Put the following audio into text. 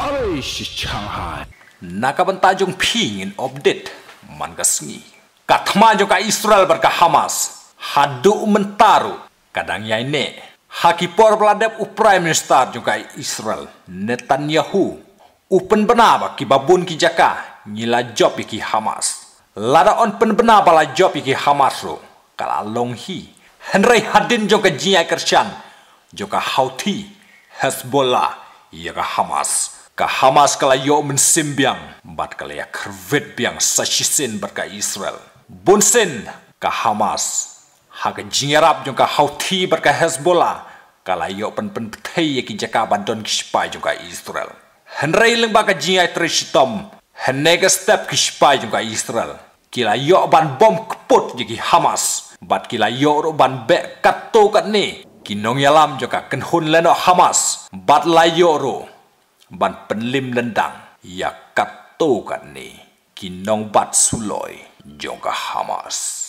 Shanghai. Nakabantajong pingin update man kasngi. Katma jo ka Israel berka Hamas. Hadu mentaru kadang yai ne. Hakipor peladep Prime Minister jo ka Israel Netanyahu. Upen benaba ki babun ki jaka nyila job ki Hamas. Lada on pen benaba la job ki Hamas ro. Kala long hi. Henry hadin jo ka jiai kersian. Jo ka Houthi Hezbollah ya ka Hamas. Ka Hamas kala yo mensimbiang bat kala ya kervet biang sashisin berka Israel. Bunsen ka Hamas ha ka jingarap jong ka Houthi berka Hezbollah kala yo pen pethai ki jaka bandon ki spai jong ka Israel. Henry leng ba ka jingai tristom henega step ki spai jong ka Israel. Kila yo ban bom keput ki Hamas bat kila yo ro ban be katto kat ni kinong yalam jong ka kenhun leno Hamas bat la yo ro ban penlim lendang ya kato kan ni kinong bat suloi jongka Hamas.